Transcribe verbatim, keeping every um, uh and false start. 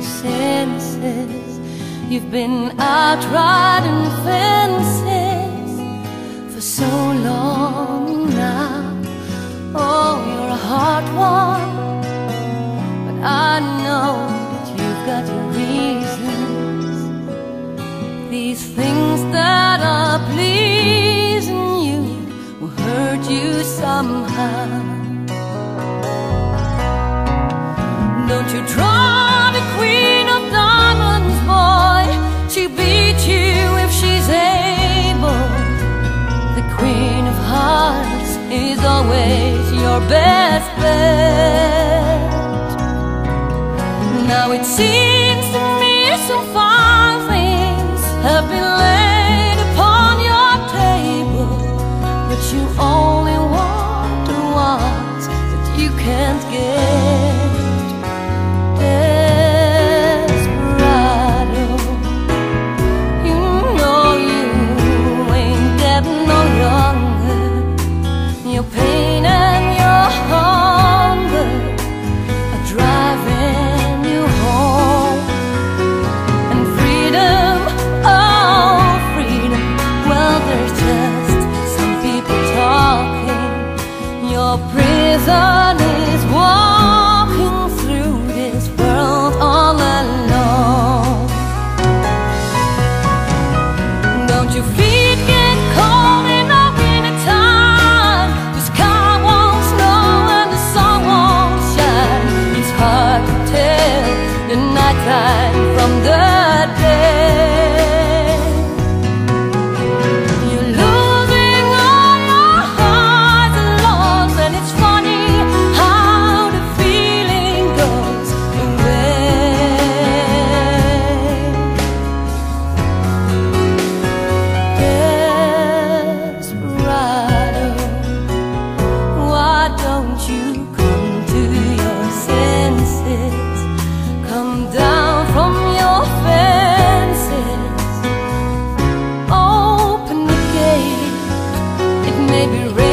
your senses. You've been out riding fences for so long now. Oh, you're a hard one, but I know that you've got your reasons. These things that are pleasing you will hurt you somehow. Don't you draw the queen of diamonds, boy. She beat you if she's able. The queen of hearts is always your best bet. Now it seems to me some fine things have been laid upon your table, but you only want the ones that you can't get. Desperado, you know you ain't getting no younger. Your pain and your hunger are driving you home. And freedom, oh freedom, well there's just some people talking. Your prison is walking through this world all alone. Don't your feet get cold in the winter time? The sky won't snow and the sun won't shine. It's hard to tell the nighttime from the day. You're losing all your highs and lows, and it's funny how the feeling goes away. Desperado, why don't you come to your senses? Come down from your fences. Open the gate, it may be raining.